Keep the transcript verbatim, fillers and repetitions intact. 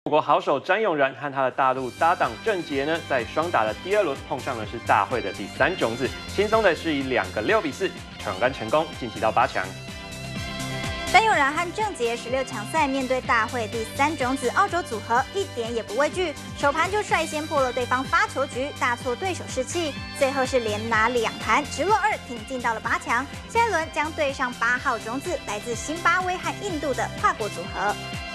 中国好手詹永然和他的大陆搭档郑洁呢，在双打的第二轮碰上的是大会的第三种子，轻松的是以两个六比四闯关成功，晋级到八强。 詹永然和郑洁十六强赛面对大会第三种子澳洲组合，一点也不畏惧，首盘就率先破了对方发球局，大挫对手士气。最后是连拿两盘，直落二挺进到了八强。下一轮将对上八号种子，来自辛巴威和印度的跨国组合。